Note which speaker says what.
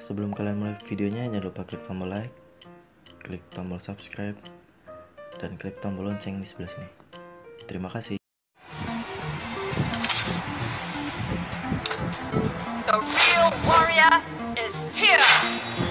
Speaker 1: Sebelum kalian mulai videonya, jangan lupa klik tombol like, klik tombol subscribe, dan klik tombol lonceng di sebelah sini. Terima kasih.
Speaker 2: The real warrior is here!